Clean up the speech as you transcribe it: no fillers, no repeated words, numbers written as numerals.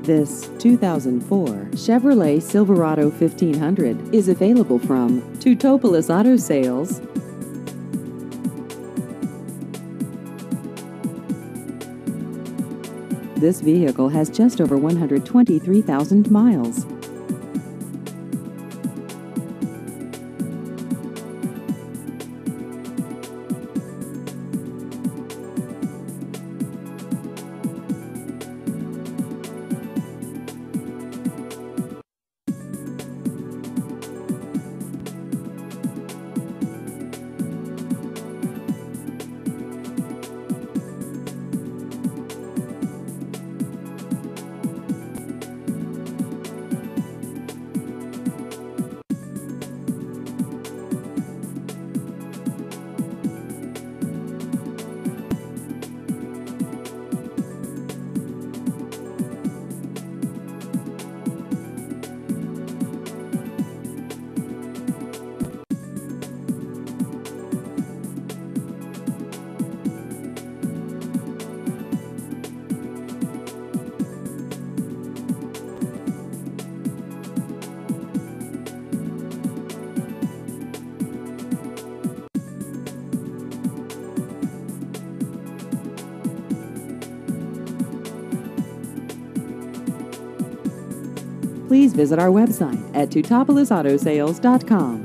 This 2004 Chevrolet Silverado 1500 is available from Teutopolis Auto Sales. This vehicle has just over 123,000 miles. Please visit our website at teutopolisautosales.com.